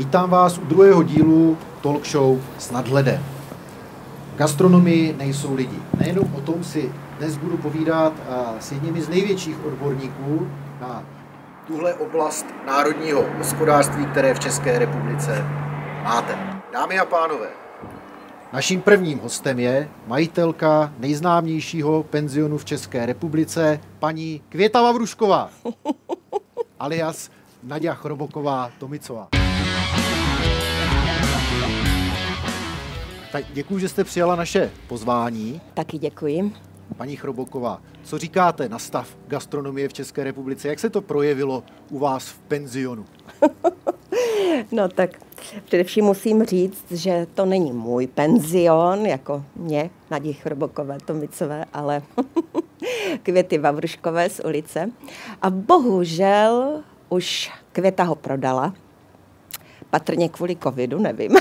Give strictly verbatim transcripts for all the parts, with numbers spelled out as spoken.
Vítám vás u druhého dílu talk show S nadhledem. V gastronomii nejsou lidi. Nejenom o tom si dnes budu povídat s jedními z největších odborníků na tuhle oblast národního hospodářství, které v České republice máte. Dámy a pánové, naším prvním hostem je majitelka nejznámějšího penzionu v České republice, paní Květa Vavrušková, alias Naďa Chroboková Tomicová. Tak děkuji, že jste přijala naše pozvání. Taky děkuji. Paní Chroboková, co říkáte na stav gastronomie v České republice? Jak se to projevilo u vás v penzionu? No tak především musím říct, že to není můj penzion, jako mě, Nadi Chrobokové Tomicové, ale Květy Vavruškové z ulice. A bohužel už Květa ho prodala, patrně kvůli covidu, nevím.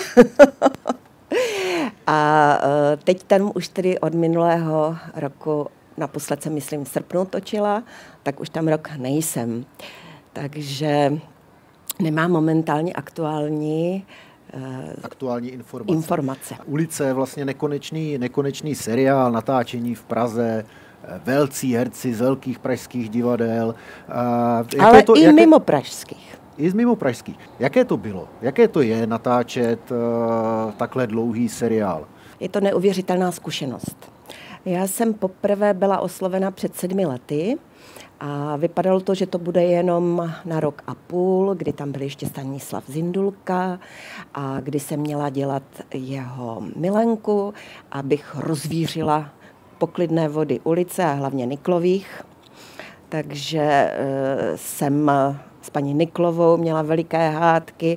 A teď ten už tedy od minulého roku, naposled se myslím v srpnu točila, tak už tam rok nejsem. Takže nemám momentálně aktuální aktuální informace. informace. Ulice je vlastně nekonečný, nekonečný seriál, natáčení v Praze, velcí herci z velkých pražských divadel. Jaké Ale to, i jaké... mimo pražských. I z mimo pražských. Jaké to bylo? Jaké to je natáčet uh, takhle dlouhý seriál? Je to neuvěřitelná zkušenost. Já jsem poprvé byla oslovena před sedmi lety a vypadalo to, že to bude jenom na rok a půl, kdy tam byl ještě Stanislav Zindulka a kdy jsem měla dělat jeho milenku, abych rozvířila poklidné vody ulice a hlavně Niklových. Takže uh, jsem s paní Niklovou měla veliké hádky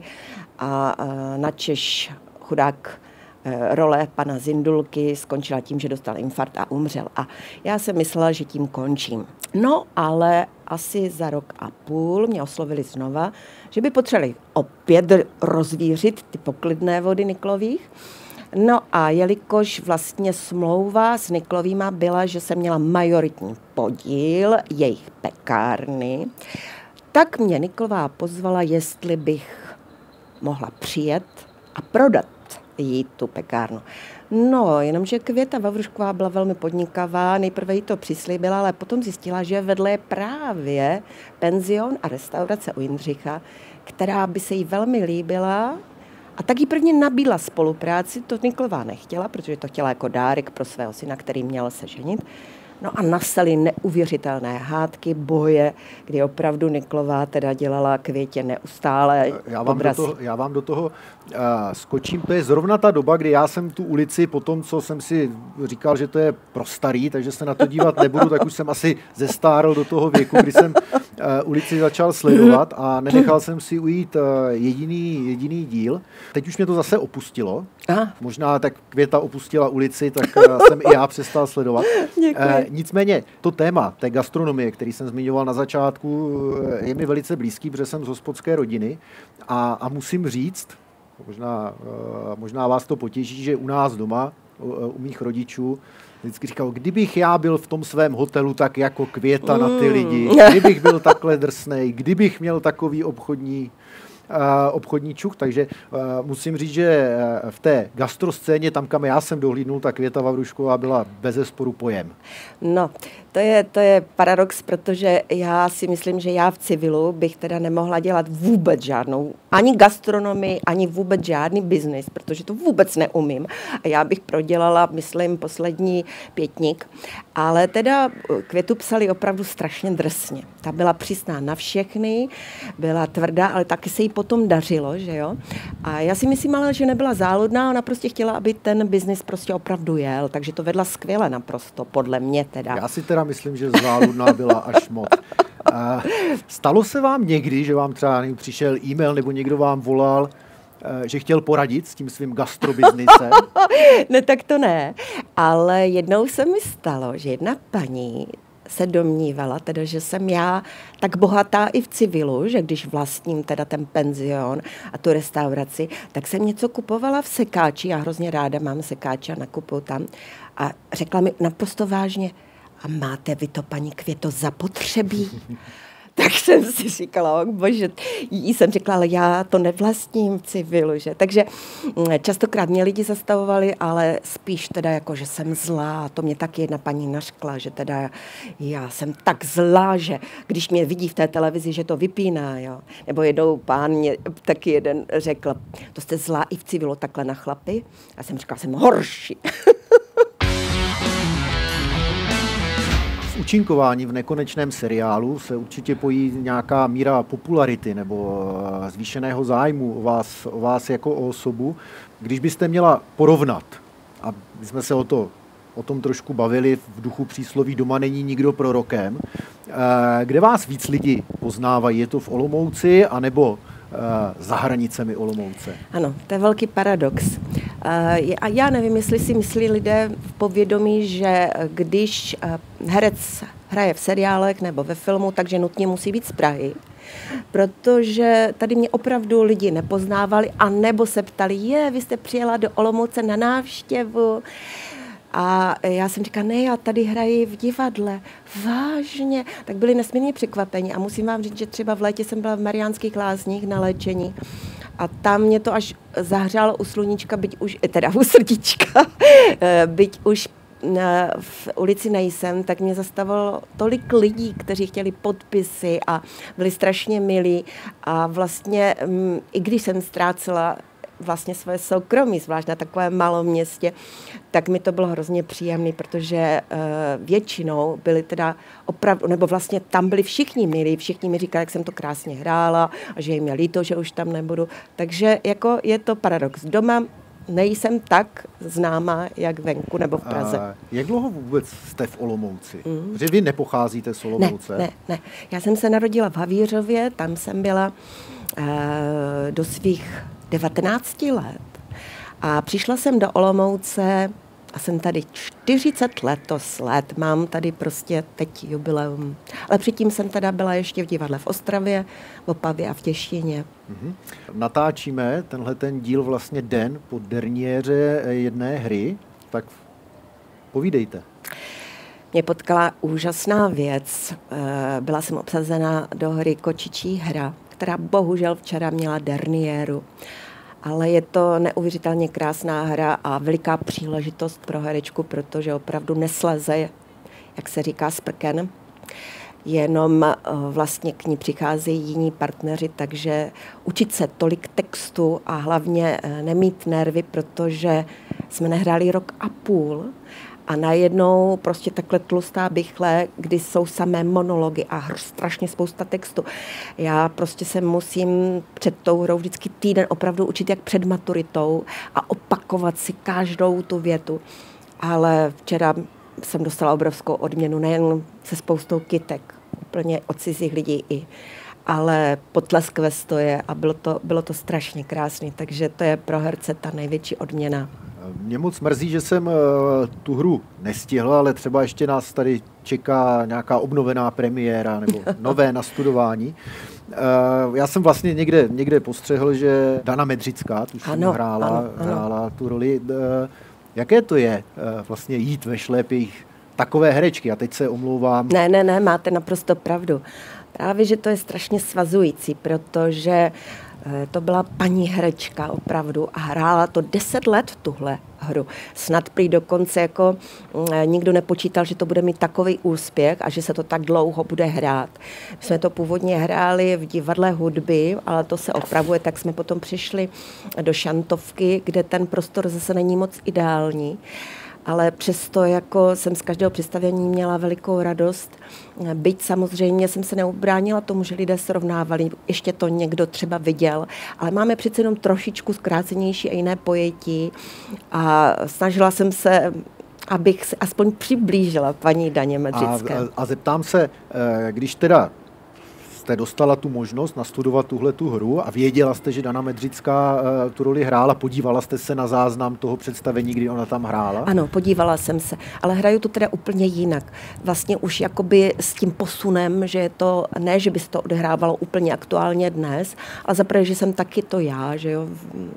a načež chudák role pana Zindulky skončila tím, že dostal infarkt a umřel. A já jsem myslela, že tím končím. No, ale asi za rok a půl mě oslovili znova, že by potřebovali opět rozvířit ty poklidné vody Niklových. No a jelikož vlastně smlouva s Niklovýma byla, že jsem měla majoritní podíl jejich pekárny, tak mě Niklová pozvala, jestli bych mohla přijet a prodat jí tu pekárnu. No, jenomže Květa Vavrušková byla velmi podnikavá, nejprve jí to přislíbila, ale potom zjistila, že vedle je právě penzion a restaurace u Jindřicha, která by se jí velmi líbila. A tak jí prvně nabídla spolupráci, to Niklová nechtěla, protože to chtěla jako dárek pro svého syna, který měl se ženit. No a nastaly neuvěřitelné hádky, boje, kdy opravdu Niklová teda dělala Květě neustále já vám, do toho, já vám do toho uh, skočím. To je zrovna ta doba, kdy já jsem tu ulici po tom, co jsem si říkal, že to je pro starý, takže se na to dívat nebudu, tak už jsem asi zestárl do toho věku, kdy jsem uh, ulici začal sledovat a nenechal jsem si ujít uh, jediný, jediný díl. Teď už mě to zase opustilo. Aha. Možná tak Květa opustila ulici, tak uh, jsem i já přestal sledovat. Uh, Nicméně to téma té gastronomie, který jsem zmiňoval na začátku, je mi velice blízký, protože jsem z hospodské rodiny a, a musím říct, možná, možná vás to potěší, že u nás doma, u mých rodičů, vždycky říkal, kdybych já byl v tom svém hotelu tak jako Květa na ty lidi, kdybych byl takhle drsnej, kdybych měl takový obchodní obchodní čuch, takže uh, musím říct, že v té gastroscéně, tam, kam já jsem dohlídnul, tak Květa Vavrušková byla bezesporu pojem. No, to je, to je paradox, protože já si myslím, že já v civilu bych teda nemohla dělat vůbec žádnou, ani gastronomii, ani vůbec žádný biznis, protože to vůbec neumím. A já bych prodělala, myslím, poslední pětník. Ale teda Květu psali opravdu strašně drsně. Ta byla přísná na všechny, byla tvrdá, ale taky se jí potom dařilo, že jo. A já si myslím ale, že nebyla záludná, ona prostě chtěla, aby ten biznis prostě opravdu jel, takže to vedla skvěle naprosto, podle mě teda. Já si teda myslím, že záludná byla až moc. A stalo se vám někdy, že vám třeba přišel e-mail nebo někdo vám volal, že chtěl poradit s tím svým gastrobiznisem? Ne, tak to ne. Ale jednou se mi stalo, že jedna paní se domnívala, teda, že jsem já tak bohatá i v civilu, že když vlastním teda ten penzion a tu restauraci, tak jsem něco kupovala v sekáči, já hrozně ráda mám sekáče a nakupuju tam. A řekla mi naprosto vážně, a máte vy to, paní Květo, zapotřebí? Tak jsem si říkala, oh, bože, jí jsem řekla, ale já to nevlastním v civilu, že? Takže častokrát mě lidi zastavovali, ale spíš teda jako, že jsem zlá. To mě taky jedna paní naškla, že teda já jsem tak zlá, že když mě vidí v té televizi, že to vypíná, jo. Nebo jednou pán mě taky jeden řekl, to jste zlá i v civilu takhle na chlapy? A jsem říkala, jsem horší. V účinkování v nekonečném seriálu se určitě pojí nějaká míra popularity nebo zvýšeného zájmu o vás, o vás jako o osobu. Když byste měla porovnat, a my jsme se o, to, o tom trošku bavili v duchu přísloví doma není nikdo prorokem, kde vás víc lidi poznávají? Je to v Olomouci anebo za hranicemi Olomouce? Ano, to je velký paradox. A já nevím, jestli si myslí lidé v povědomí, že když herec hraje v seriálech nebo ve filmu, takže nutně musí být z Prahy. Protože tady mě opravdu lidi nepoznávali a nebo se ptali, je, vy jste přijela do Olomouce na návštěvu. A já jsem říkala, ne, já tady hraji v divadle. Vážně? Tak byli nesmírně překvapeni. A musím vám říct, že třeba v létě jsem byla v Mariánských Lázních na léčení. A tam mě to až zahřálo u sluníčka, byť už, teda u srdíčka, byť už v ulici nejsem, tak mě zastavilo tolik lidí, kteří chtěli podpisy a byli strašně milí. A vlastně, i když jsem ztrácela vlastně svoje soukromí, zvlášť na takovém malém městě, tak mi to bylo hrozně příjemné, protože uh, většinou byli teda opravdu, nebo vlastně tam byli všichni milí, všichni mi říkali, jak jsem to krásně hrála a že jim je líto, že už tam nebudu. Takže jako je to paradox. Doma nejsem tak známá, jak venku nebo v Praze. A jak dlouho vůbec jste v Olomouci? Mm. Protože vy nepocházíte z Olomouce. Ne, ne, ne. Já jsem se narodila v Havířově, tam jsem byla uh, do svých devatenácti let. A přišla jsem do Olomouce a jsem tady čtyřicet letos let. Mám tady prostě teď jubileum. Ale předtím jsem teda byla ještě v divadle v Ostravě, v Opavě a v Těšíně. Mm-hmm. Natáčíme tenhle ten díl vlastně den po derniéře jedné hry, tak povídejte. Mě potkala úžasná věc. Byla jsem obsazena do hry Kočičí hra, která bohužel včera měla derniéru. Ale je to neuvěřitelně krásná hra a veliká příležitost pro herečku, protože opravdu nesleze, jak se říká, z prken. Jenom vlastně k ní přicházejí jiní partneři, takže učit se tolik textu a hlavně nemít nervy, protože jsme nehráli rok a půl. A najednou prostě takhle tlustá bychle, kdy jsou samé monology a hr, strašně spousta textu. Já prostě se musím před tou hrou vždycky týden opravdu učit jak před maturitou a opakovat si každou tu větu. Ale včera jsem dostala obrovskou odměnu, nejen se spoustou kytek, úplně od cizích lidí i, ale potlesk ve stoje a bylo to, bylo to strašně krásné, takže to je pro herce ta největší odměna. Mě moc mrzí, že jsem tu hru nestihl, ale třeba ještě nás tady čeká nějaká obnovená premiéra nebo nové nastudování. Já jsem vlastně někde, někde postřehl, že Dana Medřická tuším ano, hrála, ano, ano. hrála tu roli. Jaké to je vlastně jít ve šlépích takové herečky? A teď se omlouvám. Ne, ne, ne, máte naprosto pravdu. Právě, že to je strašně svazující, protože to byla paní herečka opravdu a hrála to deset let tuhle hru. Snad prý dokonce jako nikdo nepočítal, že to bude mít takový úspěch a že se to tak dlouho bude hrát. My jsme to původně hráli v divadle hudby, ale to se opravuje, tak jsme potom přišli do Šantovky, kde ten prostor zase není moc ideální. Ale přesto jako jsem z každého představení měla velikou radost. Byť samozřejmě jsem se neubránila tomu, že lidé srovnávali, ještě to někdo třeba viděl, ale máme přece jenom trošičku zkrácenější a jiné pojetí a snažila jsem se, abych se aspoň přiblížila paní Daně Medřické. A, a zeptám se, když teda jste dostala tu možnost nastudovat tuhle tu hru a věděla jste, že Dana Medřická uh, tu roli hrála, podívala jste se na záznam toho představení, kdy ona tam hrála? Ano, podívala jsem se, ale hraju to teda úplně jinak. Vlastně už jakoby s tím posunem, že je to, ne, že by se to odehrávalo úplně aktuálně dnes, ale zaprvé, že jsem taky to já, že jo,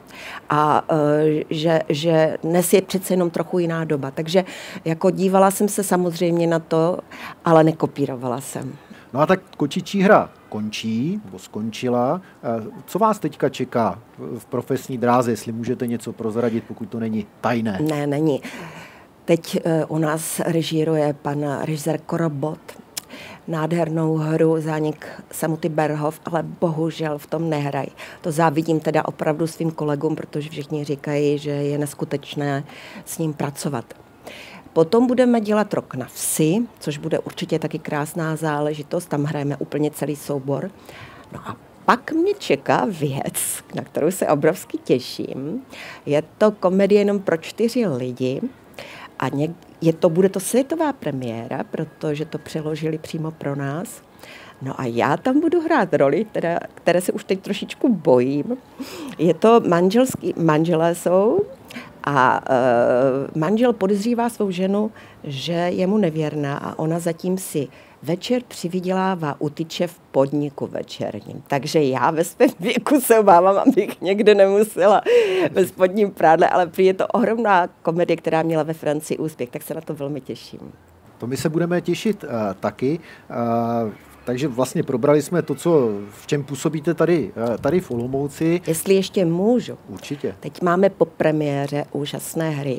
a uh, že, že dnes je přece jenom trochu jiná doba, takže jako dívala jsem se samozřejmě na to, ale nekopírovala jsem. No a tak Kočičí hra končí, nebo skončila. Co vás teďka čeká v profesní dráze, jestli můžete něco prozradit, pokud to není tajné? Ne, není. Teď u nás režíruje pan režisér Korobot nádhernou hru Zánik samoty Berhof, ale bohužel v tom nehrají. To závidím teda opravdu svým kolegům, protože všichni říkají, že je neskutečné s ním pracovat. Potom budeme dělat Rok na vsi, což bude určitě taky krásná záležitost, tam hrajeme úplně celý soubor. No a pak mě čeká věc, na kterou se obrovsky těším. Je to komedie jenom pro čtyři lidi a něk- je to, bude to světová premiéra, protože to přeložili přímo pro nás. No a já tam budu hrát roli, teda, které se už teď trošičku bojím. Je to manželský, manželé jsou a e, manžel podezřívá svou ženu, že je mu nevěrná a ona zatím si večer přivydělává u tyče v podniku večerním. Takže já ve svém věku se obávám, abych někde nemusela ve spodním prádle, ale prý je to ohromná komedie, která měla ve Francii úspěch, tak se na to velmi těším. To my se budeme těšit uh, taky. Uh, takže vlastně probrali jsme to, co, v čem působíte tady, uh, tady v Olomouci. Jestli ještě můžu. Určitě. Teď máme po premiéře úžasné hry.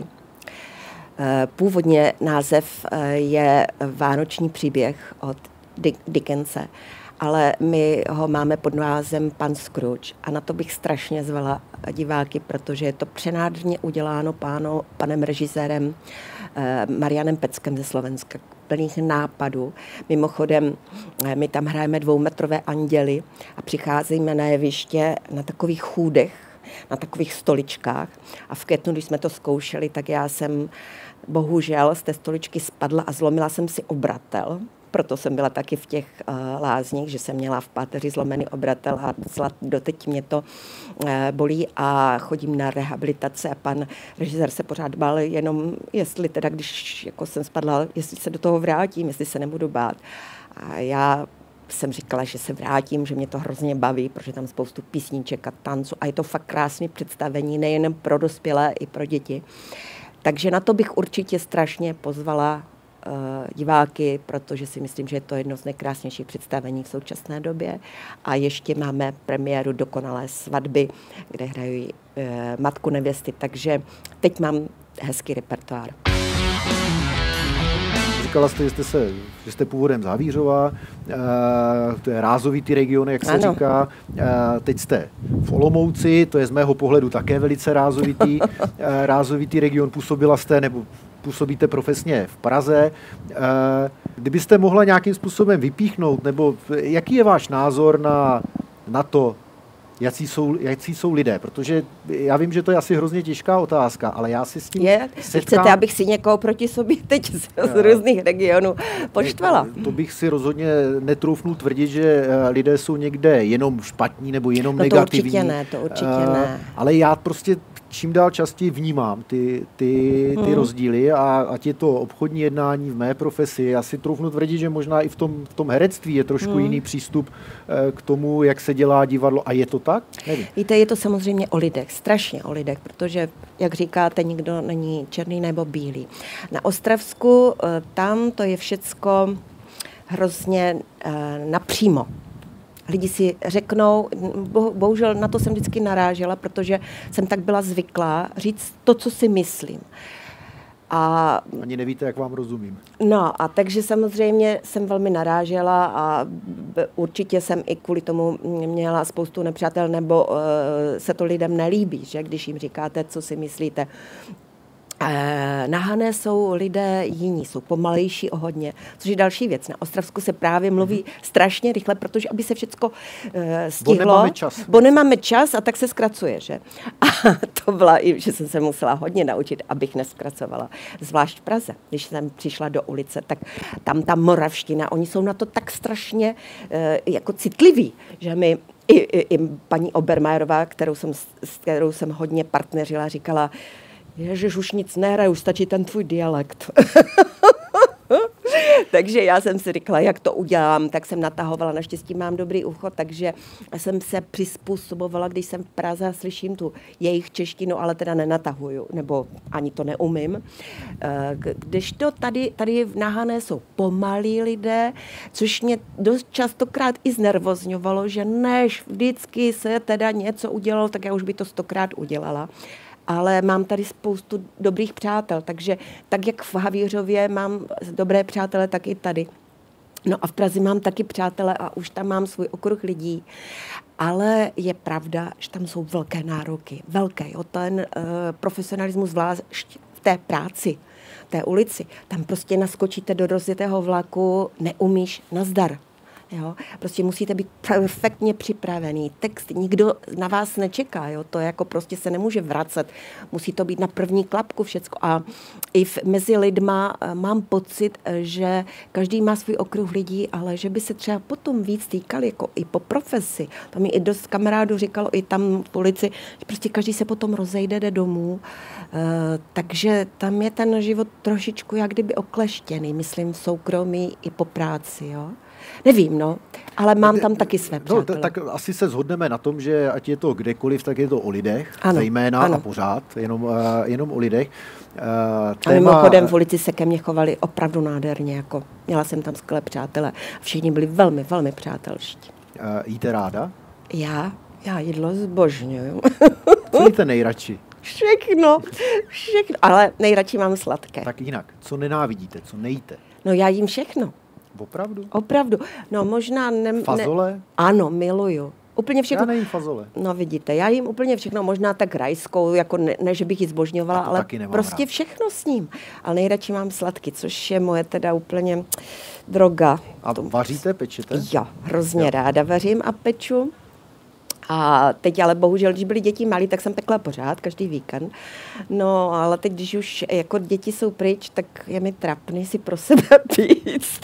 Původně název je Vánoční příběh od Dickense, ale my ho máme pod názvem Pan Scrooge a na to bych strašně zvala diváky, protože je to přenádherně uděláno páno, panem režisérem Marianem Peckem ze Slovenska, plných nápadů. Mimochodem, my tam hrajeme dvoumetrové anděly a přicházíme na jeviště na takových chůdech, na takových stoličkách a v květnu, když jsme to zkoušeli, tak já jsem bohužel z té stoličky spadla a zlomila jsem si obratel. Proto jsem byla taky v těch uh, lázních, že jsem měla v páteři zlomený obratel a docela doteď mě to uh, bolí a chodím na rehabilitace a pan režisér se pořád bál jenom, jestli teda, když jako jsem spadla, jestli se do toho vrátím, jestli se nebudu bát. A já jsem říkala, že se vrátím, že mě to hrozně baví, protože tam spoustu písniček a tancu a je to fakt krásné představení, nejen pro dospělé, i pro děti. Takže na to bych určitě strašně pozvala uh, diváky, protože si myslím, že je to jedno z nejkrásnějších představení v současné době. A ještě máme premiéru Dokonalé svatby, kde hrají uh, matku nevěsty, takže teď mám hezký repertoár. Říkala jste, že jste, se, že jste původem z Havířova, e, to je rázovitý region, jak se ano. říká. E, teď jste v Olomouci, to je z mého pohledu také velice rázovitý, e, rázovitý region. Působila jste nebo působíte profesně v Praze. E, kdybyste mohla nějakým způsobem vypíchnout, nebo jaký je váš názor na, na to, Jací jsou, jací jsou lidé, protože já vím, že to je asi hrozně těžká otázka, ale já si s tím je, setkám... Chcete, abych si někoho proti sobě teď z, z různých regionů poštvala? To bych si rozhodně netroufnul tvrdit, že lidé jsou někde jenom špatní nebo jenom no negativní. To určitě ne, to určitě ne. Ale já prostě čím dál častěji vnímám ty, ty, ty hmm. rozdíly a ať je to obchodní jednání v mé profesi, já si troufnu tvrdit, že možná i v tom, v tom herectví je trošku hmm. jiný přístup k tomu, jak se dělá divadlo. A je to tak? Nevím. Víte, je to samozřejmě o lidech, strašně o lidech, protože, jak říkáte, nikdo není černý nebo bílý. Na Ostravsku tam to je všecko hrozně napřímo. Lidi si řeknou, bohužel na to jsem vždycky narážela, protože jsem tak byla zvyklá říct to, co si myslím. A, Ani nevíte, jak vám rozumím. No a takže samozřejmě jsem velmi narážela a určitě jsem i kvůli tomu měla spoustu nepřátel, nebo uh, se to lidem nelíbí, že když jim říkáte, co si myslíte. Na Hané jsou lidé jiní, jsou pomalejší o hodně, což je další věc. Na Ostravsku se právě mluví mm-hmm. strašně rychle, protože aby se všecko uh, stihlo. Bo nemáme čas. Bo nemáme čas a tak se zkracuje, že? A to byla i, že jsem se musela hodně naučit, abych neskracovala. Zvlášť v Praze, když jsem přišla do ulice, tak tam ta moravština, oni jsou na to tak strašně uh, jako citliví, že mi i, i, i paní Obermajerová, kterou jsem, s kterou jsem hodně partneřila, říkala, Ježiš, už nic nehraju, stačí ten tvůj dialekt. takže já jsem si říkala, jak to udělám, tak jsem natahovala, naštěstí mám dobrý ucho, takže jsem se přizpůsobovala, když jsem v Praze a slyším tu jejich češtinu, ale teda nenatahuju, nebo ani to neumím. Když to tady, tady na Hané jsou pomalí lidé, což mě dost častokrát i znervozňovalo, že než vždycky se teda něco udělalo, tak já už by to stokrát udělala. Ale mám tady spoustu dobrých přátel, takže tak, jak v Havířově mám dobré přátele, tak i tady. No a v Praze mám taky přátele a už tam mám svůj okruh lidí. Ale je pravda, že tam jsou velké nároky. Velké. Jo? Ten uh, profesionalismus zvlášť v té práci, v té ulici. Tam prostě naskočíte do rozjetého vlaku, neumíš, nazdar. Jo? Prostě musíte být perfektně připravený. Text nikdo na vás nečeká. Jo? To jako prostě se nemůže vracet. Musí to být na první klapku všecko. A i v, mezi lidma mám pocit, že každý má svůj okruh lidí, ale že by se třeba potom víc týkali jako i po profesi. To mi i dost kamarádů říkalo i tam v ulici, že prostě každý se potom rozejde, jde domů. E, takže tam je ten život trošičku jak kdyby okleštěný, myslím v soukromí i po práci. Jo? Nevím, no, ale mám tam taky své přátelé. No, tak asi se shodneme na tom, že ať je to kdekoliv, tak je to o lidech, ano, zejména ano. a pořád, jenom, uh, jenom o lidech. Uh, téma... A mimochodem v ulici se ke mně chovali opravdu nádherně, jako měla jsem tam skvělé přátelé. Všichni byli velmi, velmi přátelští. Uh, jíte ráda? Já? Já jídlo zbožňuju. Co jíte nejradši? Všechno, všechno, ale nejradši mám sladké. Tak jinak, co nenávidíte, co nejíte? No já jím všechno. Opravdu? Opravdu. No možná... Ne, fazole? Ne, ano, miluju. Úplně všechno. Já nejím fazole. No vidíte, já jím úplně všechno, možná tak rajskou, jako ne, ne že bych ji zbožňovala, ale prostě rád. Všechno s ním. Ale nejradši mám sladky, což je moje teda úplně droga. A vaříte, pečete? Jo, hrozně jo. ráda vařím a peču. A teď ale bohužel, když byly děti malí, tak jsem pekla pořád, každý víkend. No, ale teď, když už jako děti jsou pryč, tak je mi trapný si pro sebe píct.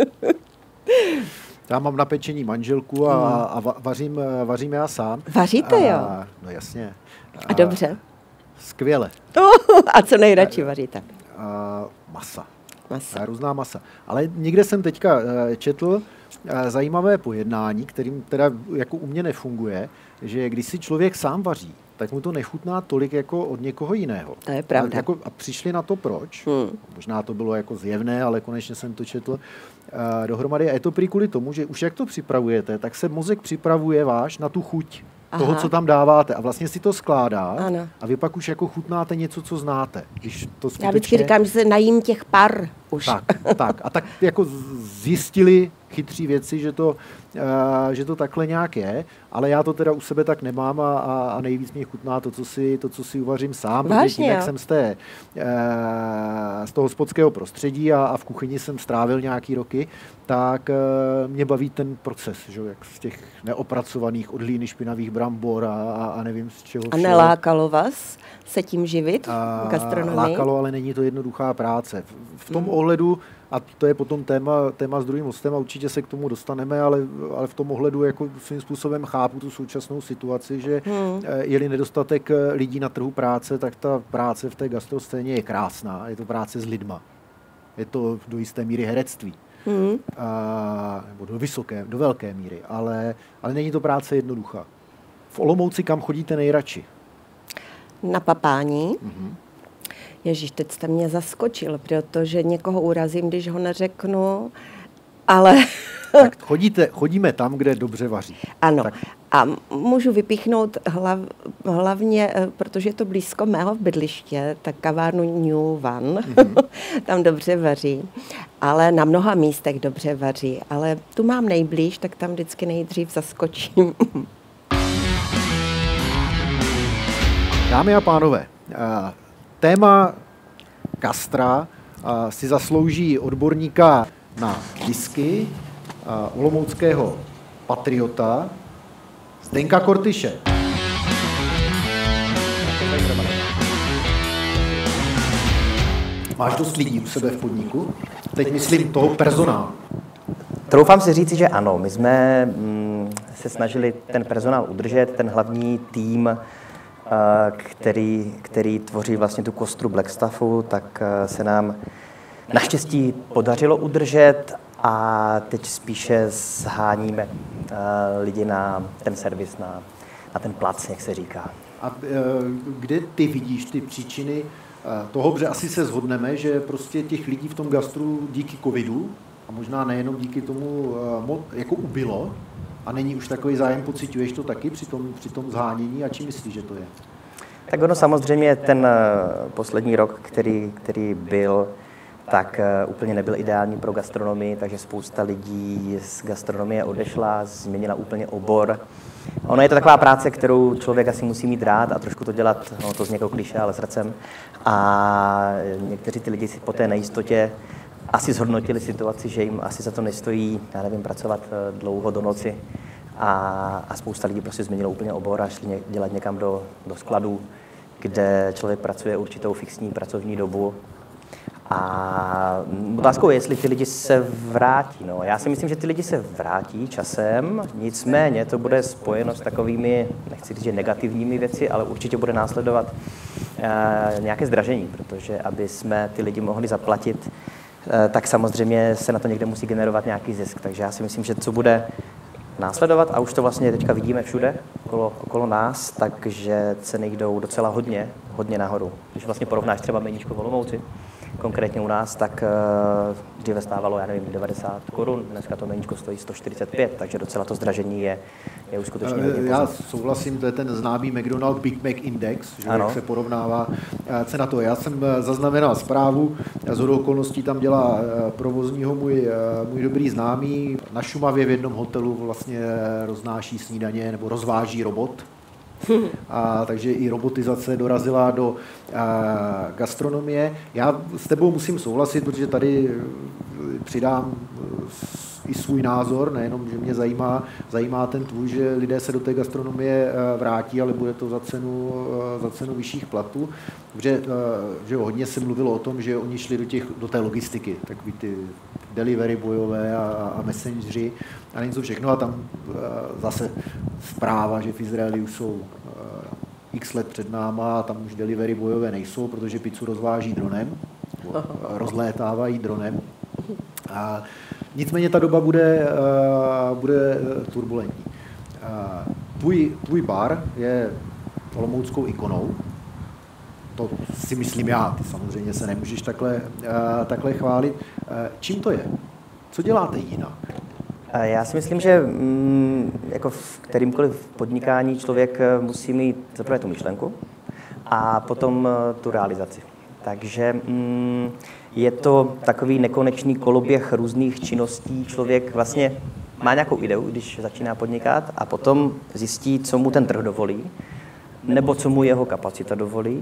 Já mám na pečení manželku a, a vařím, vařím já sám. Vaříte, a, jo? No jasně. A, a dobře. Skvěle. A co nejradši vaříte? A, masa. Masa. A různá masa. Ale někde jsem teďka četl zajímavé pojednání, kterým teda jako u mě nefunguje, že když si člověk sám vaří, tak mu to nechutná tolik jako od někoho jiného. To je pravda. A, jako, a přišli na to proč? Hmm. Možná to bylo jako zjevné, ale konečně jsem to četl uh, dohromady. A je to prý kvůli tomu, že už jak to připravujete, tak se mozek připravuje váš na tu chuť. Aha. Toho, co tam dáváte. A vlastně si to skládá. Ano. A vy pak už jako chutnáte něco, co znáte. Když to skutečně... Já vždycky říkám, že se najím těch par už. Tak, tak. A tak jako zjistili chytří věci, že to, uh, že to takhle nějak je, ale já to teda u sebe tak nemám a, a, a nejvíc mě chutná to, co si, to, co si uvařím sám. Vážně, tím, jak jsem z, té, uh, z toho hospodského prostředí a, a v kuchyni jsem strávil nějaký roky, tak uh, mě baví ten proces, že, jak z těch neopracovaných od hlíny špinavých brambor a, a, a nevím z čeho. A nelákalo vás se tím živit v gastronomii? Lákalo, ale není to jednoduchá práce. V, v tom hmm. ohledu, a to je potom téma, téma s druhým mostem a určitě se k tomu dostaneme, ale, ale v tom ohledu jako svým způsobem chápu tu současnou situaci, že hmm. je-li nedostatek lidí na trhu práce, tak ta práce v té gastroscéně je krásná. Je to práce s lidma. Je to do jisté míry herectví. Hmm. A, nebo do vysoké, do velké míry. Ale, ale není to práce jednoduchá. V Olomouci kam chodíte nejradši? Na papání. Mm-hmm. Ježíš, teď jste mě zaskočil, protože někoho urazím, když ho neřeknu, ale... Tak chodíte, chodíme tam, kde dobře vaří. Ano. Tak. A můžu vypíchnout hlav, hlavně, protože je to blízko mého bydliště, tak kavárnu New One, mm-hmm. tam dobře vaří, ale na mnoha místech dobře vaří, ale tu mám nejblíž, tak tam vždycky nejdřív zaskočím. Dámy a pánové, téma gastra si zaslouží odborníka na whisky, olomouckého patriota, Zdeňka Kortyše. Máš dost lidí u sebe v podniku? Teď myslím toho personálu. Troufám si říci, že ano. My jsme mm, se snažili ten personál udržet, ten hlavní tým, který, který tvoří vlastně tu kostru Blackstaffu, tak se nám naštěstí podařilo udržet a teď spíše sháníme lidi na ten servis, na, na ten plac, jak se říká. A kde ty vidíš ty příčiny toho, že asi se shodneme, že prostě těch lidí v tom gastru díky covidu, a možná nejenom díky tomu, jako ubylo, a není už takový zájem, pociťuješ to taky při tom, při tom zhánění, a čím myslíš, že to je? Tak ono samozřejmě ten poslední rok, který, který byl, tak úplně nebyl ideální pro gastronomii, takže spousta lidí z gastronomie odešla, změnila úplně obor. Ono je to taková práce, kterou člověk asi musí mít rád a trošku to dělat, no to zní jako klišé, ale srdcem. A někteří ty lidi si po té nejistotě asi zhodnotili situaci, že jim asi za to nestojí, já nevím, pracovat dlouho do noci. A, a spousta lidí prostě změnilo úplně obor a šli ně, dělat někam do, do skladu, kde člověk pracuje určitou fixní pracovní dobu. A otázkou je, jestli ty lidi se vrátí. No. Já si myslím, že ty lidi se vrátí časem, nicméně to bude spojeno s takovými, nechci říct, že negativními věci, ale určitě bude následovat uh, nějaké zdražení, protože aby jsme ty lidi mohli zaplatit, uh, tak samozřejmě se na to někde musí generovat nějaký zisk. Takže já si myslím, že co bude následovat, a už to vlastně teďka vidíme všude okolo, okolo nás, takže ceny jdou docela hodně, hodně nahoru. Když vlastně porovnáš třeba meníčko v Olomouci, konkrétně u nás, tak uh, dříve stávalo, já nevím, devadesát korun, dneska to meníčko stojí sto čtyřicet pět, takže docela to zdražení je, je už skutečně hodně. Já souhlasím, to je ten známý McDonald Big Mac Index, že jak se porovnává cena toho. Já jsem zaznamenal zprávu, shodou okolností tam dělá provozního můj, můj dobrý známý. Na Šumavě v jednom hotelu vlastně roznáší snídaně nebo rozváží robot. A, takže i robotizace dorazila do a, gastronomie. Já s tebou musím souhlasit, protože tady přidám i svůj názor, nejenom, že mě zajímá, zajímá ten tvůj, že lidé se do té gastronomie vrátí, ale bude to za cenu, za cenu vyšších platů. Že, že hodně se mluvilo o tom, že oni šli do, těch, do té logistiky, takový ty delivery bojové a, a messengeri a něco všechno. A tam zase zpráva, že v Izraeli už jsou x let před náma a tam už delivery bojové nejsou, protože pizzu rozváží dronem, rozlétávají dronem. A nicméně ta doba bude, bude turbulentní. Tvůj, tvůj bar je olomouckou ikonou. To si myslím já, ty samozřejmě se nemůžeš takhle, takhle chválit. Čím to je? Co děláte jinak? Já si myslím, že jako v kterýmkoliv podnikání člověk musí mít zaprvé tu myšlenku a potom tu realizaci. Takže je to takový nekonečný koloběh různých činností. Člověk vlastně má nějakou ideu, když začíná podnikat, a potom zjistí, co mu ten trh dovolí, nebo co mu jeho kapacita dovolí.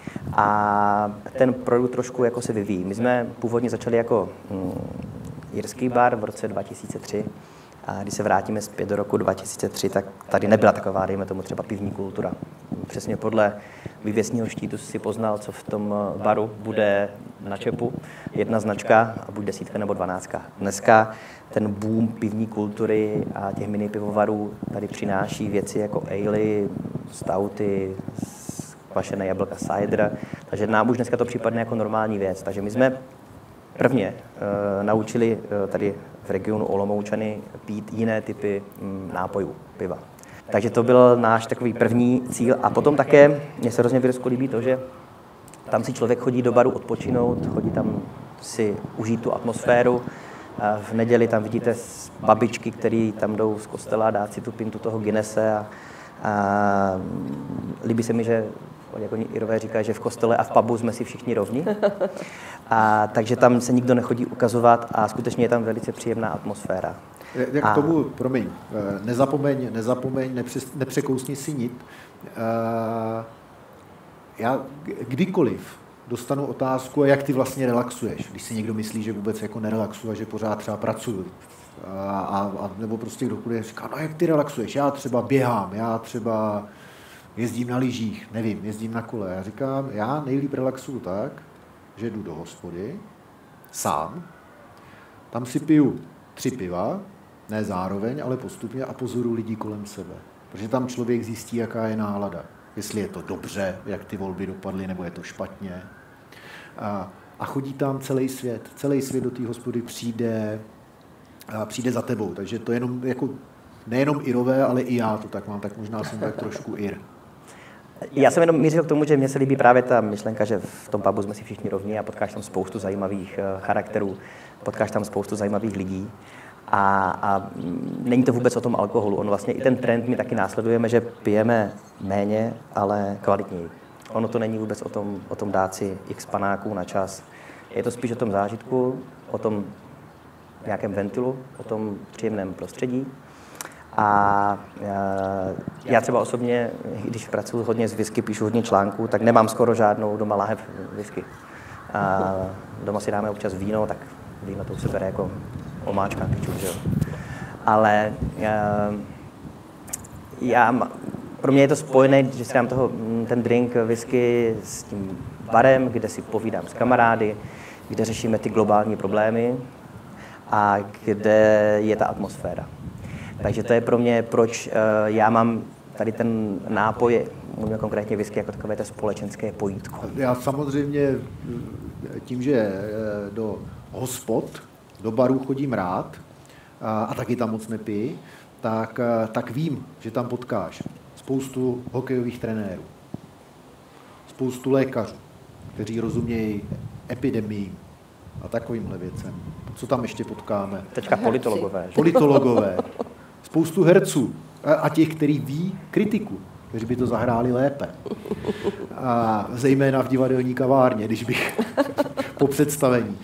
A ten produkt trošku jako se vyvíjí. My jsme původně začali jako jirský bar v roce dva tisíce tři. A když se vrátíme zpět do roku dva tisíce tři, tak tady nebyla taková, dejme tomu, třeba pivní kultura. Přesně podle vývěsního štítu si poznal, co v tom baru bude na čepu. Jedna značka, a buď desítka nebo dvanáctka. Dneska ten boom pivní kultury a těch mini pivovarů tady přináší věci jako ale, stouty, kvašené jablka, cider. Takže nám už dneska to připadne jako normální věc. Takže my jsme prvně uh, naučili uh, tady v regionu Olomoučany pít jiné typy um, nápojů, piva. Takže to byl náš takový první cíl. A potom také, mně se hrozně v Irsku líbí to, že tam si člověk chodí do baru odpočinout, chodí tam si užít tu atmosféru. A v neděli tam vidíte babičky, které tam jdou z kostela dát si tu pintu toho Guinnesse. A, a líbí se mi, že jako Irové říkají, že v kostele a v pubu jsme si všichni rovni. A, takže tam se nikdo nechodí ukazovat a skutečně je tam velice příjemná atmosféra. Jak a... tomu, promiň, nezapomeň, nezapomeň, nepřes, nepřekousni si nit. Já kdykoliv dostanu otázku, jak ty vlastně relaxuješ, když si někdo myslí, že vůbec jako nerelaxuje, že pořád třeba pracuju. A, a, nebo prostě kdokoliv říká, no jak ty relaxuješ, já třeba běhám, já třeba jezdím na lyžích, nevím, jezdím na kole. Já říkám, já nejlíp relaxuju tak, že jdu do hospody, sám, tam si piju tři piva, ne zároveň, ale postupně a pozoruju lidí kolem sebe. Protože tam člověk zjistí, jaká je nálada. Jestli je to dobře, jak ty volby dopadly, nebo je to špatně. A a chodí tam celý svět. Celý svět do té hospody přijde, a přijde za tebou. Takže to jenom jako, nejenom Irové, ale i já to tak mám, tak možná jsem tak trošku Ir. Já jsem jenom mířil k tomu, že mně se líbí právě ta myšlenka, že v tom pubu jsme si všichni rovní a potkáš tam spoustu zajímavých charakterů, potkáš tam spoustu zajímavých lidí. A, a není to vůbec o tom alkoholu. On vlastně i ten trend my taky následujeme, že pijeme méně, ale kvalitněji. Ono to není vůbec o tom, o tom dát si x panáků na čas. Je to spíš o tom zážitku, o tom nějakém ventilu, o tom příjemném prostředí. A já třeba osobně, když pracuji hodně s whisky, píšu hodně článků, tak nemám skoro žádnou doma láhev whisky. A doma si dáme občas víno, tak víno to už se bere jako omáčka, tyču, že jo. Ale já, já, pro mě je to spojené, že si dám toho, ten drink whisky s tím barem, kde si povídám s kamarády, kde řešíme ty globální problémy a kde je ta atmosféra. Takže to je pro mě, proč uh, já mám tady ten nápoj, mluvím konkrétně whisky, jako takové to společenské pojítko. Já samozřejmě tím, že do hospod, do barů chodím rád a, a taky tam moc nepiju, tak, tak vím, že tam potkáš spoustu hokejových trenérů, spoustu lékařů, kteří rozumějí epidemiím a takovýmhle věcem. Co tam ještě potkáme? Teďka politologové. Že? Politologové. Spoustu herců a těch, kteří ví kritiku, kteří by to zahráli lépe. A zejména v divadelní kavárně, když bych po představení.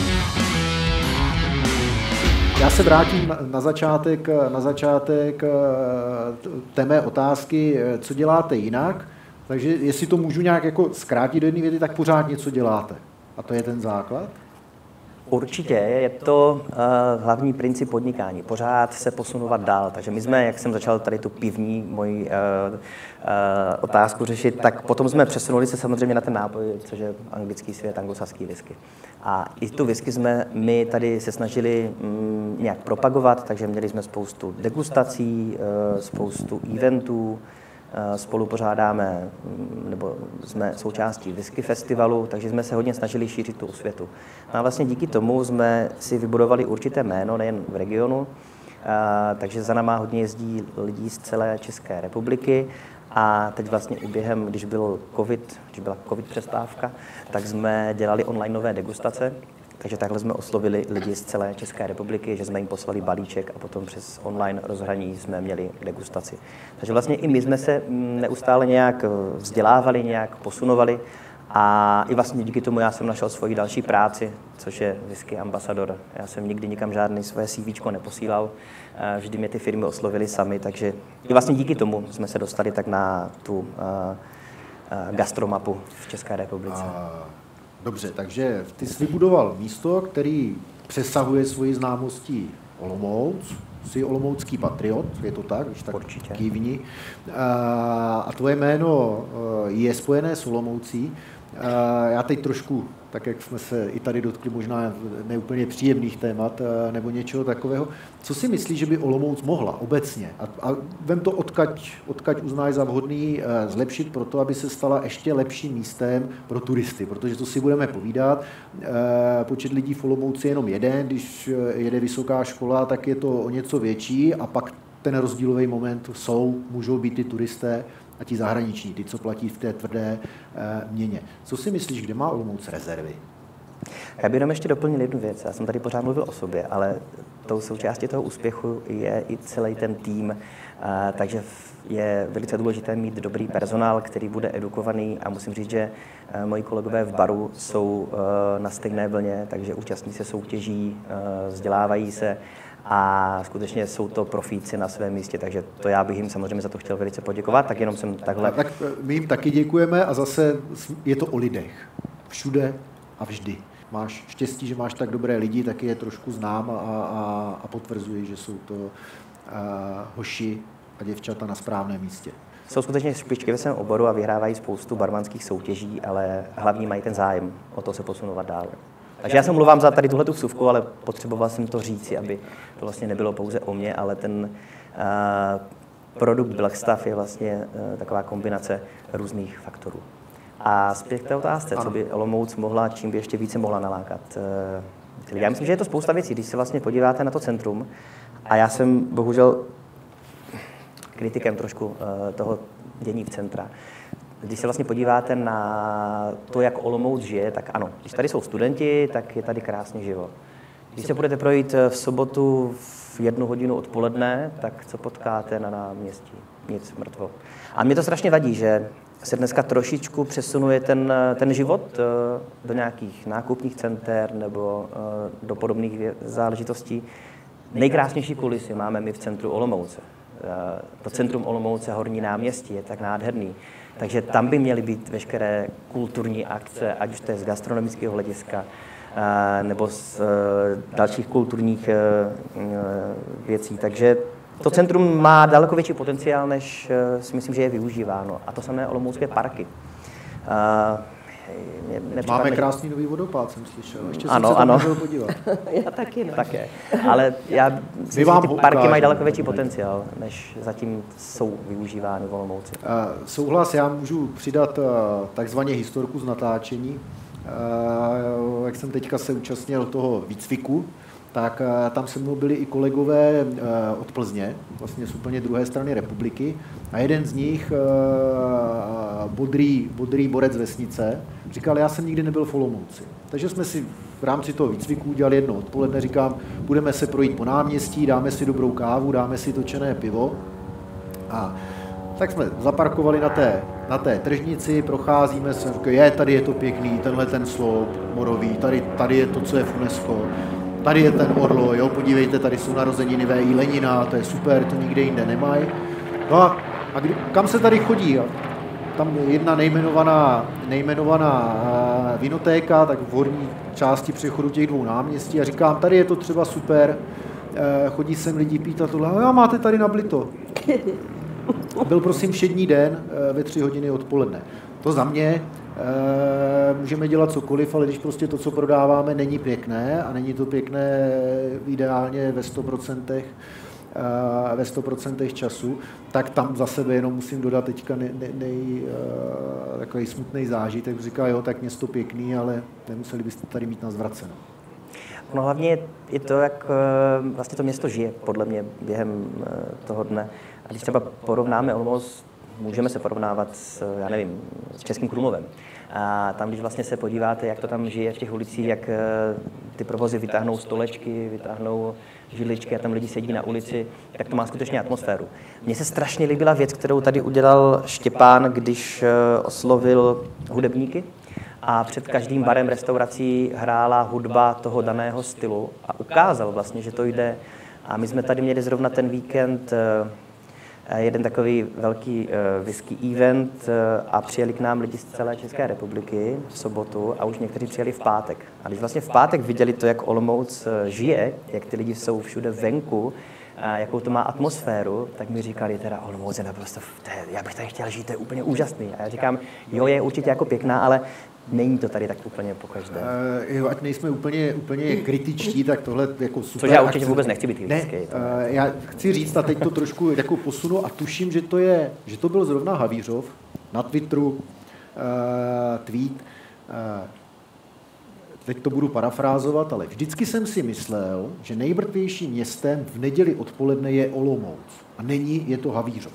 Já se vrátím na začátek, na začátek té mé otázky, co děláte jinak. Takže jestli to můžu nějak jako zkrátit do jedné věty, tak pořád něco děláte. A to je ten základ? Určitě, je to uh, hlavní princip podnikání, pořád se posunovat dál. Takže my jsme, jak jsem začal tady tu pivní moji uh, uh, otázku řešit, tak potom jsme přesunuli se samozřejmě na ten nápoj, což je anglický svět, anglosaský whisky. A i tu whisky jsme my tady se snažili um, nějak propagovat, takže měli jsme spoustu degustací, uh, spoustu eventů, spolu pořádáme, nebo jsme součástí whisky festivalu, takže jsme se hodně snažili šířit tu osvětu. No a vlastně díky tomu jsme si vybudovali určité jméno, nejen v regionu, takže za náma hodně jezdí lidí z celé České republiky a teď vlastně i během, když byl covid, když byla covid přestávka, tak jsme dělali onlineové degustace. Takže takhle jsme oslovili lidi z celé České republiky, že jsme jim poslali balíček a potom přes online rozhraní jsme měli degustaci. Takže vlastně i my jsme se neustále nějak vzdělávali, nějak posunovali a i vlastně díky tomu já jsem našel svoji další práci, což je whisky ambasador. Já jsem nikdy nikam žádný své CVčko neposílal, vždy mě ty firmy oslovily sami, takže i vlastně díky tomu jsme se dostali tak na tu uh, uh, gastromapu v České republice. A... Dobře, takže ty jsi vybudoval místo, který přesahuje svoji známostí Olomouc, jsi olomoucký patriot, je to tak? Když tak určitě. Kývni. A tvoje jméno je spojené s Olomoucí. Já teď trošku, tak jak jsme se i tady dotkli možná neúplně příjemných témat nebo něčeho takového, co si myslíš, že by Olomouc mohla obecně? A, a vem to odkaď, odkaď uznáš za vhodný zlepšit pro to, aby se stala ještě lepším místem pro turisty, protože to si budeme povídat. Počet lidí v Olomouci je jenom jeden, když jede vysoká škola, tak je to o něco větší a pak ten rozdílový moment jsou, můžou být ty turisté a ti zahraniční, ty, co platí v té tvrdé e, měně. Co si myslíš, kde má Olomouc rezervy? Já bych jenom ještě doplnil jednu věc. Já jsem tady pořád mluvil o sobě, ale tou součástí toho úspěchu je i celý ten tým, a, takže je velice důležité mít dobrý personál, který bude edukovaný a musím říct, že a, moji kolegové v baru jsou a, na stejné vlně, takže účastní se soutěží, a, vzdělávají se a skutečně jsou to profíci na svém místě, takže to já bych jim samozřejmě za to chtěl velice poděkovat, tak jenom jsem takhle... Tak my jim taky děkujeme a zase je to o lidech. Všude a vždy. Máš štěstí, že máš tak dobré lidi, taky je trošku znám a, a, a potvrzuji, že jsou to a, hoši a děvčata na správném místě. Jsou skutečně špičky ve svém oboru a vyhrávají spoustu barmanských soutěží, ale hlavně mají ten zájem o to se posunovat dál. Takže já se mluvám za tady tuhletu vsuvku, ale potřeboval jsem to říci, aby to vlastně nebylo pouze o mě, ale ten uh, produkt Black Stuff je vlastně uh, taková kombinace různých faktorů. A zpět k té otázce, co by Olomouc mohla, čím by ještě více mohla nalákat. Já myslím, že je to spousta věcí, když se vlastně podíváte na to centrum, a já jsem bohužel kritikem trošku toho dění v centra. Když se vlastně podíváte na to, jak Olomouc žije, tak ano, když tady jsou studenti, tak je tady krásně živo. Když se budete projít v sobotu v jednu hodinu odpoledne, tak co potkáte na náměstí? Nic, mrtvo. A mě to strašně vadí, že se dneska trošičku přesunuje ten, ten život do nějakých nákupních center nebo do podobných záležitostí. Nejkrásnější kulisy máme my v centru Olomouce. To centrum Olomouce, Horní náměstí, je tak nádherný. Takže tam by měly být veškeré kulturní akce, ať už to je z gastronomického hlediska, nebo z dalších kulturních věcí. Takže to centrum má daleko větší potenciál, než si myslím, že je využíváno. A to samé olomoucké parky. Máme krásný nový vodopád, jsem slyšel. Ještě ano, jsem se ano. tam můžu podívat. Já taky ne. Také. Ale já myslím, že ty parky mají daleko větší potenciál, než zatím jsou využívány v Olomouci. Uh, souhlas, já můžu přidat uh, takzvaně historku z natáčení. Uh, jak jsem teďka se účastnil toho výcviku, tak uh, tam se mnou byli i kolegové uh, od Plzně, vlastně z úplně druhé strany republiky. A jeden z nich, uh, bodrý, bodrý borec vesnice, říkal, já jsem nikdy nebyl v Olomouci. Takže jsme si v rámci toho výcviku udělali jedno odpoledne, říkám, budeme se projít po náměstí, dáme si dobrou kávu, dáme si točené pivo. A tak jsme zaparkovali na té, na té tržnici, procházíme se, říkali, je, tady je to pěkný, tenhle ten sloup morový, tady, tady je to, co je v UNESCO, tady je ten orlo, jo, podívejte, tady jsou narozeniny V I Lenina, to je super, to nikde jinde nemají. No a, a kdy, kam se tady chodí? A tam jedna nejmenovaná, nejmenovaná vinotéka, tak v horní části přechodu těch dvou náměstí a říkám, tady je to třeba super, chodí sem lidi pít a tohle, a máte tady na Blito. Byl prosím všední den ve tři hodiny odpoledne. To za mě, můžeme dělat cokoliv, ale když prostě to, co prodáváme, není pěkné a není to pěkné ideálně ve sto procent ve sto procent času, tak tam za sebe jenom musím dodat teďka nej, nej, nej, takový smutný zážitek. Říká, jo, tak město pěkný, ale nemuseli byste tady mít na zvraceno. No hlavně je to, jak vlastně to město žije, podle mě, během toho dne. A když třeba porovnáme Olomouc, můžeme se porovnávat s, já nevím, s Českým Krumlovem. A tam, když vlastně se podíváte, jak to tam žije v těch ulicích, jak ty provozy vytáhnou stolečky, vytáhnou židličky a tam lidi sedí na ulici, tak to má skutečně atmosféru. Mně se strašně líbila věc, kterou tady udělal Štěpán, když oslovil hudebníky a před každým barem, restaurací hrála hudba toho daného stylu a ukázal vlastně, že to jde. A my jsme tady měli zrovna ten víkend jeden takový velký uh, whisky event uh, a přijeli k nám lidi z celé České republiky v sobotu a už někteří přijeli v pátek. A když vlastně v pátek viděli to, jak Olomouc uh, žije, jak ty lidi jsou všude venku, a jakou to má atmosféru, tak mi říkali teda Olomouc je naprosto, já bych tady chtěl žít, to je úplně úžasný. A já říkám, jo, je určitě jako pěkná, ale není to tady tak úplně pokaždé. Uh, jo, ať nejsme úplně, úplně kritičtí, tak tohle jako super. Což já určitě akce. vůbec nechci být kritický. Ne, uh, já chci říct, a teď to trošku jako posunu a tuším, že to je, že to byl zrovna Havířov na Twitteru uh, tweet. Uh, teď to budu parafrázovat, ale vždycky jsem si myslel, že nejmrtvějším městem v neděli odpoledne je Olomouc. A není, je to Havířov.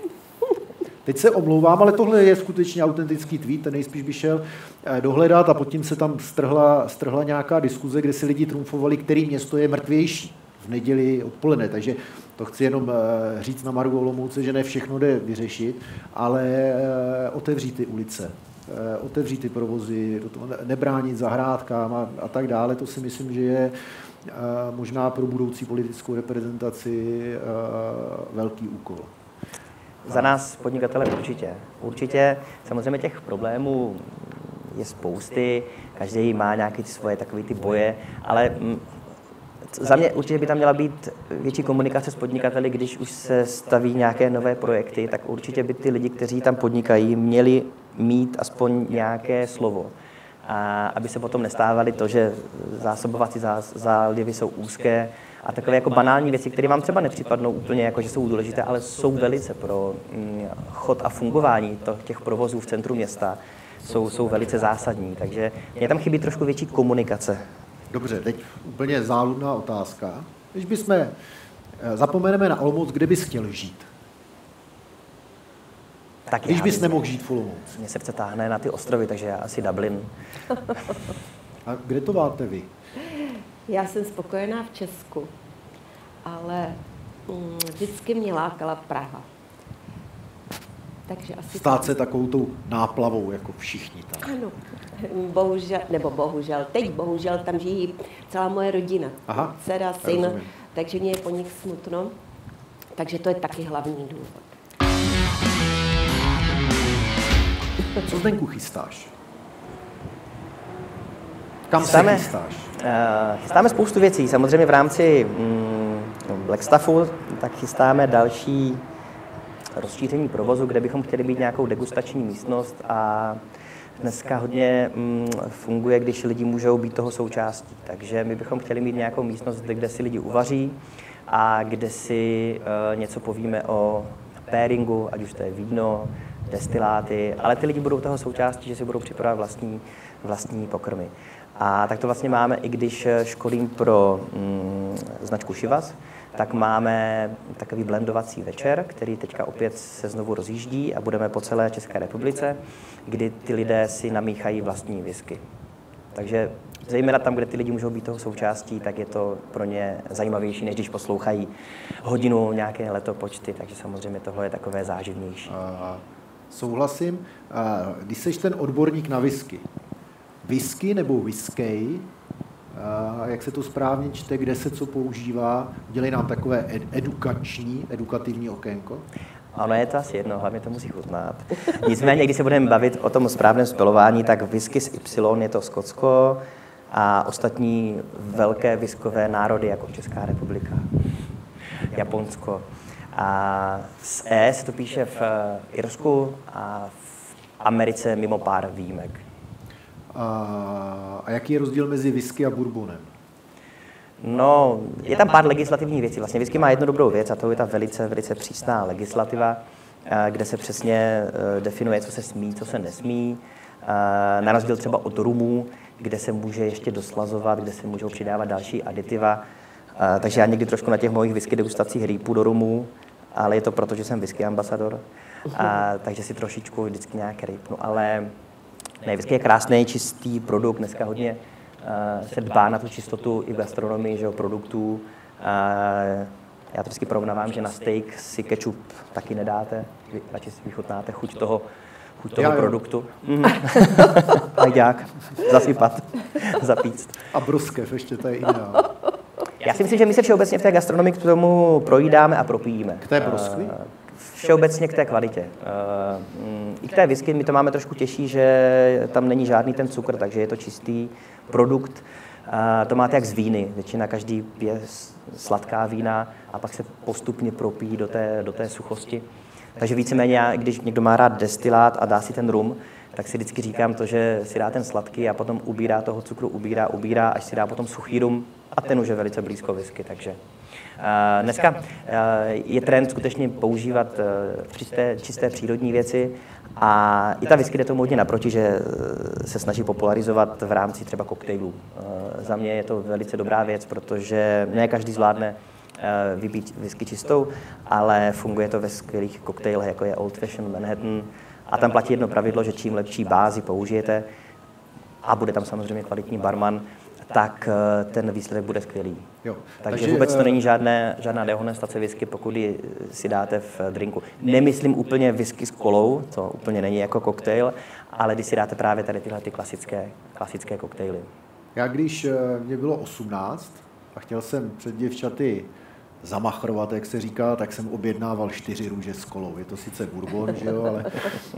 Teď se omlouvám, ale tohle je skutečně autentický tweet, ten nejspíš by šel dohledat a potom se tam strhla, strhla nějaká diskuze, kde si lidi trumfovali, který město je mrtvější v neděli odpoledne. Takže to chci jenom říct na margu Olomouce, že ne všechno jde vyřešit, ale otevřít ty ulice, otevřít ty provozy, nebránit zahrádkám a, a tak dále. To si myslím, že je možná pro budoucí politickou reprezentaci velký úkol. Za nás podnikatele určitě. Určitě samozřejmě těch problémů je spousty, každý má nějaké svoje takové ty boje, ale za mě určitě by tam měla být větší komunikace s podnikateli, když už se staví nějaké nové projekty, tak určitě by ty lidi, kteří tam podnikají, měli mít aspoň nějaké slovo. A aby se potom nestávali to, že zásobovací zálivy jsou úzké a takové jako banální věci, které vám třeba nepřipadnou úplně jako, že jsou důležité, ale jsou velice pro chod a fungování těch provozů v centru města, jsou, jsou velice zásadní, takže mě tam chybí trošku větší komunikace. Dobře, teď úplně záludná otázka. Když bychom, zapomeneme na Olomouc, kde bys chtěl žít? Tak Když já bys bych- nemohl žít v Olomouci. Mě srdce táhne na ty ostrovy, takže já asi Dublin. A kde to máte vy? Já jsem spokojená v Česku, ale mm, vždycky mě lákala Praha. Takže asi... Stát se takovou tou náplavou, jako všichni tam. Ano, bohužel, nebo bohužel, teď bohužel tam žijí celá moje rodina. Aha, Dcera, syn, rozumím. takže mě je po nich smutno. Takže to je taky hlavní důvod. Co Zdenku chystáš? Kam Chystáme- se chystáš? Uh, chystáme spoustu věcí. Samozřejmě v rámci mm, Blackstaffu tak chystáme další rozšíření provozu, kde bychom chtěli mít nějakou degustační místnost a dneska hodně mm, funguje, když lidi můžou být toho součástí. Takže my bychom chtěli mít nějakou místnost, kde si lidi uvaří a kde si uh, něco povíme o pairingu, ať už to je víno, destiláty, ale ty lidi budou toho součástí, že si budou připravovat vlastní, vlastní pokrmy. A tak to vlastně máme, i když školím pro mm, značku Chivas, tak máme takový blendovací večer, který teďka opět se znovu rozjíždí a budeme po celé České republice, kdy ty lidé si namíchají vlastní whisky. Takže zejména tam, kde ty lidi můžou být toho součástí, tak je to pro ně zajímavější, než když poslouchají hodinu nějaké letopočty, takže samozřejmě tohle je takové záživnější. A souhlasím. A když jsi ten odborník na whisky, whisky nebo whisky, a jak se to správně čte, kde se co používá, dělej nám takové ed- edukační, edukativní okénko. Ono je to asi jedno, hlavně to musí chutnat. Nicméně, když se budeme bavit o tom správném spelování, tak whisky z Y je to Skotsko a ostatní velké whiskové národy, jako Česká republika, Japonsko. A z E se to píše v Irsku a v Americe mimo pár výjimek. A, a jaký je rozdíl mezi whisky a bourbonem? No, je tam pár legislativních věcí. Vlastně whisky má jednu dobrou věc a to je ta velice, velice přísná legislativa, kde se přesně definuje, co se smí, co se nesmí. Na rozdíl třeba od rumů, kde se může ještě doslazovat, kde se můžou přidávat další aditiva. Takže já někdy trošku na těch mojich whisky degustacích rýpu do rumů, ale je to proto, že jsem whisky ambasador, a, takže si trošičku vždycky nějak rýpnu. Ale ne, whisky je krásný, čistý produkt, dneska hodně uh, se dbá na tu čistotu i v gastronomii, že jo, produktů. Uh, já to vždycky porovnávám, že na steak si ketchup taky nedáte, vy radši si vychutnáte chuť toho, chuť toho Já, jo. produktu. Mm. Hajdák, zasypat, zapíct. A bruskev ještě, to je ideál. Já si myslím, že my se všeobecně v té gastronomii k tomu projídáme a propijíme. K té broskvi? Uh, Všeobecně k té kvalitě. Uh, mm, I k té whisky my to máme trošku těžší, že tam není žádný ten cukr, takže je to čistý produkt. Uh, to máte jak z víny. Většina každý pije sladká vína a pak se postupně propíjí do té, do té suchosti. Takže víceméně, já, když někdo má rád destilát a dá si ten rum, tak si vždycky říkám to, že si dá ten sladký a potom ubírá toho cukru, ubírá, ubírá, až si dá potom suchý rum a ten už je velice blízko whisky, takže... Uh, dneska uh, je trend skutečně používat uh, čisté, čisté přírodní věci a i ta whisky jde tomu hodně naproti, že uh, se snaží popularizovat v rámci třeba koktejlů. Uh, za mě je to velice dobrá věc, protože ne každý zvládne uh, vypít whisky čistou, ale funguje to ve skvělých koktejlech, jako je Old Fashioned, Manhattan, a tam platí jedno pravidlo, že čím lepší bázi použijete a bude tam samozřejmě kvalitní barman, tak ten výsledek bude skvělý. Jo. Takže, Takže vůbec to není žádné, žádná dehonestace whisky, pokud ji si dáte v drinku. Nemyslím úplně whisky s kolou, to úplně není jako koktejl, ale když si dáte právě tady tyhle ty klasické, klasické koktejly. Já když mě bylo osmnáct a chtěl jsem před děvčaty zamachrovat, jak se říká, tak jsem objednával čtyři růže s kolou. Je to sice bourbon, že jo, ale,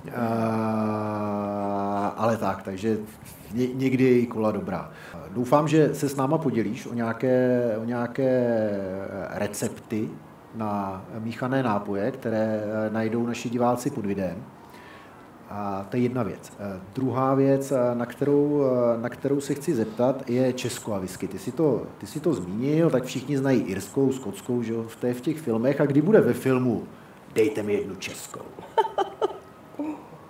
a, ale tak, takže ně, někdy je i kola dobrá. Doufám, že se s náma podělíš o nějaké, o nějaké recepty na míchané nápoje, které najdou naši diváci pod videem. A to je jedna věc. Druhá věc, na kterou, na kterou se chci zeptat, je Česko a whisky. Ty si to, ty si to zmínil, tak všichni znají irskou, skotskou, že v, té, v těch filmech. A kdy bude ve filmu Dejte mi jednu českou?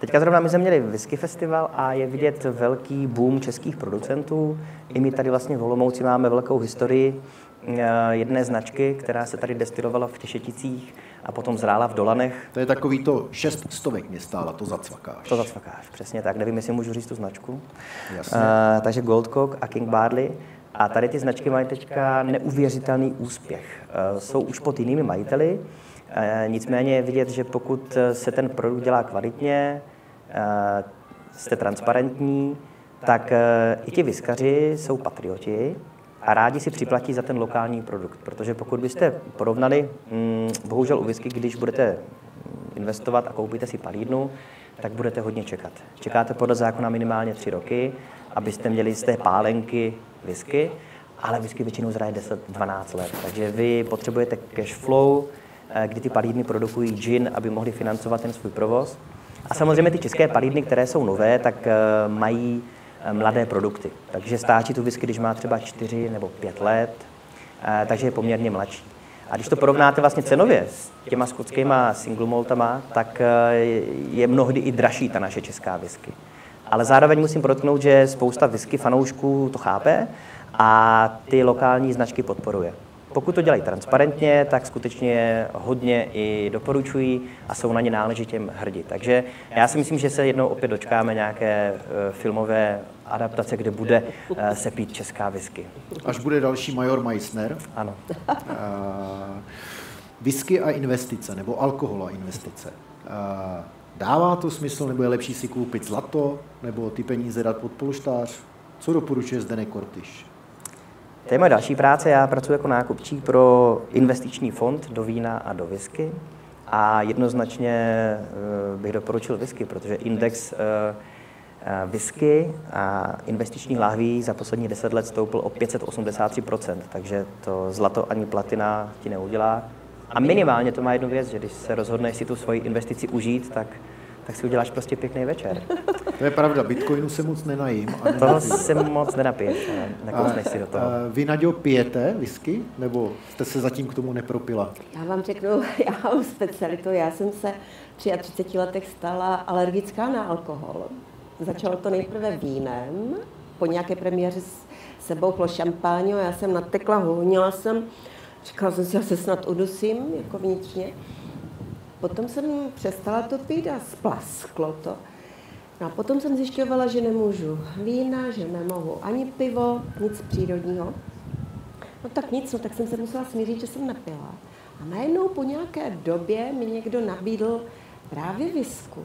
Teďka zrovna my jsme měli whisky festival a je vidět velký boom českých producentů. I my tady vlastně v Olomouci máme velkou historii jedné značky, která se tady destilovala v Těšeticích a potom zrála v Dolanech. To je takový to šest stovek mě stála, to zacvakáš. To zacvakáš, přesně tak. Nevím, jestli můžu říct tu značku. Jasně. Uh, takže Goldcock a King Barley. A tady ty značky mají teďka neuvěřitelný úspěch. Uh, jsou už pod jinými majiteli, uh, nicméně je vidět, že pokud se ten produkt dělá kvalitně, uh, jste transparentní, tak uh, i ti whiskaři jsou patrioti a rádi si připlatí za ten lokální produkt, protože pokud byste porovnali, mm, bohužel u whisky, když budete investovat a koupíte si palírnu, tak budete hodně čekat. Čekáte podle zákona minimálně tři roky, abyste měli z té pálenky whisky, ale whisky většinou zraje deset dvanáct let, takže vy potřebujete cash flow, kdy ty palírny produkují gin, aby mohli financovat ten svůj provoz. A samozřejmě ty české palírny, které jsou nové, tak mají mladé produkty. Takže stáčí tu whisky, když má třeba čtyři nebo pět let, takže je poměrně mladší. A když to porovnáte vlastně cenově s těma skotskýma single maltama, tak je mnohdy i dražší ta naše česká whisky. Ale zároveň musím podotknout, že spousta whisky fanoušků to chápe a ty lokální značky podporuje. Pokud to dělají transparentně, tak skutečně hodně i doporučují a jsou na ně náležitě hrdí. Takže já si myslím, že se jednou opět dočkáme nějaké filmové adaptace, kde bude se pít česká whisky. Až bude další Major Meissner. Ano. Uh, whisky a investice, nebo alkohol a investice. Uh, dává to smysl, nebo je lepší si koupit zlato, nebo ty peníze dát pod polštář? Co doporučuje Zdeněk Kortyš? To je moje další práce. Já pracuji jako nákupčí pro investiční fond do vína a do whisky. A jednoznačně bych doporučil whisky, protože index whisky a investičních lahví za poslední deset let stoupl o pět set osmdesát tři procent, takže to zlato ani platina ti neudělá. A minimálně to má jednu věc, že když se rozhodneš si tu svoji investici užít, tak, tak si uděláš prostě pěkný večer. To je pravda, bitcoinu se moc nenajím. A toho se moc nenapiješ, nekousneš si do toho. Vy, Naďo, pijete whisky, nebo jste se zatím k tomu nepropila? Já vám řeknu, já mám specialitu, já jsem se v třiceti třech letech stala alergická na alkohol. Začalo to nejprve vínem, po nějaké premiéře s sebou chlo šampáň, já jsem natekla, honila jsem, říkala jsem si, já se snad udusím, jako vnitřně. Potom jsem přestala to pít a splasklo to. No a potom jsem zjišťovala, že nemůžu vína, že nemohu ani pivo, nic přírodního. No tak nic, no tak jsem se musela smířit, že jsem nepila. A najednou po nějaké době mi někdo nabídl právě visku.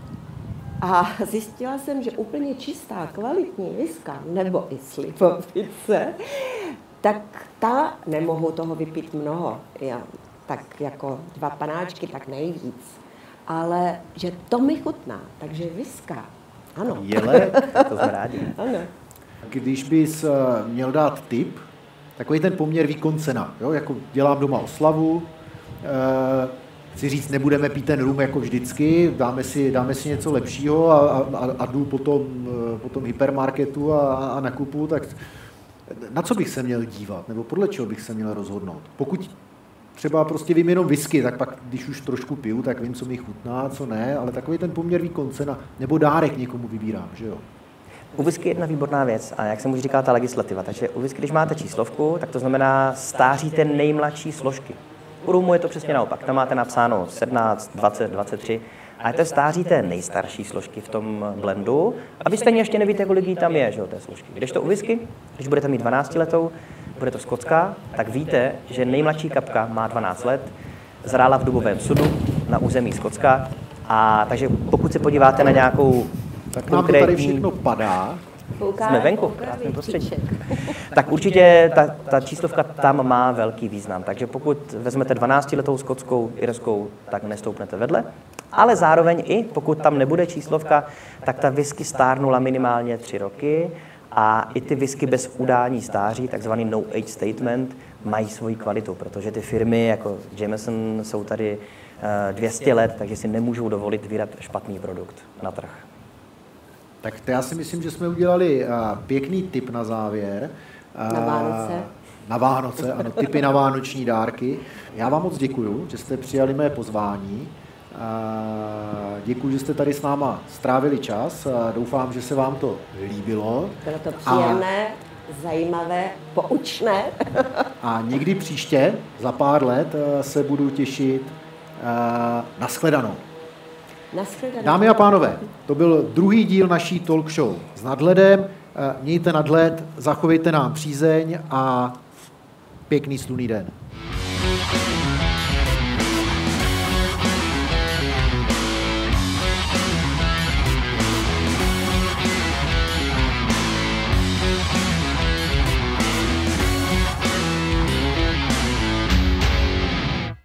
A zjistila jsem, že úplně čistá, kvalitní viska, nebo i slivovice, tak ta nemohu toho vypít mnoho. Já, tak jako dva panáčky, tak nejvíc. Ale že to mi chutná, takže viska, ano. Jele, to jsme rádi. Ano. Když bys měl dát tip, takový ten poměr výkon-cena, jo? Jako dělám doma oslavu, e, chci říct, nebudeme pít ten rum jako vždycky, dáme si, dáme si něco lepšího a, a, a jdu po tom, po tom hypermarketu a, a nakupu, tak na co bych se měl dívat, nebo podle čeho bych se měl rozhodnout? Pokud třeba prostě vím jenom whisky, tak pak, když už trošku piju, tak vím, co mi chutná, co ne, ale takový ten poměr výkon cena, nebo dárek někomu vybírám, že jo? U whisky je jedna výborná věc, a jak jsem už říkal, ta legislativa. Takže u whisky, když máte číslovku, tak to znamená stáříte nejmladší složky. U rumu je to přesně naopak, tam máte napsáno sedmnáct, dvacet, dvacet tři, a to stáří té nejstarší složky v tom blendu, a vy stejně ještě nevíte, kolik jí tam je, že jo, té složky. Když to u whisky, když budete mít dvanáctiletou, bude to skotská, tak víte, že nejmladší kapka má dvanáct let, zrála v dubovém sudu na území Skotska, a takže pokud se podíváte na nějakou tak nám konkrétní... to tady všechno padá. Jsme venku, v krásném prostředí. Tak určitě ta, ta číslovka tam má velký význam, takže pokud vezmete dvanáctiletou skotskou, irskou, tak nestoupnete vedle, ale zároveň i pokud tam nebude číslovka, tak ta whisky stárnula minimálně tři roky a i ty whisky bez udání stáří, takzvaný no age statement, mají svoji kvalitu, protože ty firmy jako Jameson jsou tady dvě stě let, takže si nemůžou dovolit vydat špatný produkt na trh. Tak to já si myslím, že jsme udělali uh, pěkný tip na závěr. Uh, na Vánoce. Na Vánoce, ano, tipy na vánoční dárky. Já vám moc děkuju, že jste přijali mé pozvání. Děkuji, že jste tady s náma strávili čas. Doufám, že se vám to líbilo. Bylo to příjemné, a... zajímavé, poučné. A někdy příště, za pár let, se budu těšit na shledanou. Nashledanou. Dámy a pánové, to byl druhý díl naší talk show s nadhledem. Mějte nadhled, zachovejte nám přízeň a pěkný slunný den.